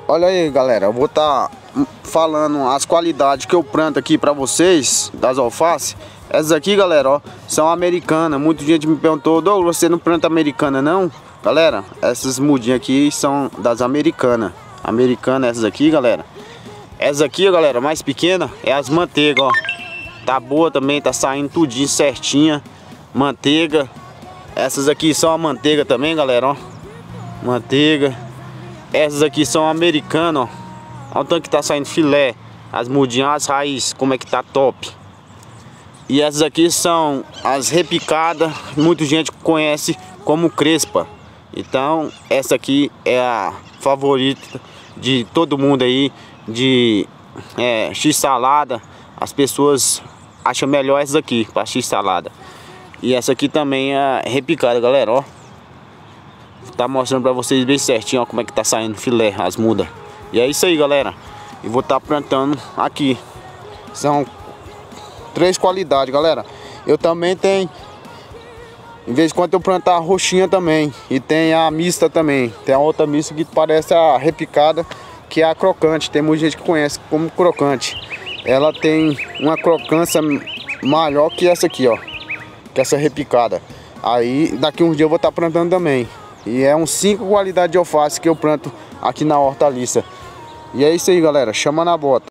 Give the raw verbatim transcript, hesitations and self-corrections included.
Olha aí, galera, eu vou estar tá falando as qualidades que eu planto aqui pra vocês das alfaces. Essas aqui, galera, ó, são americanas. Muita gente me perguntou: Douglas, você não planta americana não? Galera, essas mudinhas aqui são das americanas. Americana essas aqui, galera. Essas aqui, galera, mais pequena é as manteiga, ó. Tá boa também, tá saindo tudinho certinha. Manteiga. Essas aqui são a manteiga também, galera, ó. Manteiga. Essas aqui são americanas, ó. Olha o tanto que tá saindo filé. As mudinhas, as raízes, como é que tá top. E essas aqui são as repicadas. Muita gente conhece como crespa. Então, essa aqui é a favorita de todo mundo aí. De é, x-salada. As pessoas acham melhor essa aqui para x-salada. E essa aqui também é repicada, galera, ó. Tá mostrando pra vocês bem certinho, ó, como é que tá saindo filé, as mudas. E é isso aí, galera. E vou estar tá plantando aqui. São três qualidades, galera. Eu também tenho, em vez de quando eu plantar a roxinha também. E tem a mista também. Tem a outra mista que parece a repicada, que é a crocante. Tem muita gente que conhece como crocante. Ela tem uma crocância maior que essa aqui, ó. Que essa repicada. Aí daqui uns dias eu vou estar tá plantando também. E é uns cinco qualidades de alface que eu planto aqui na hortaliça. E é isso aí, galera. Chama na bota.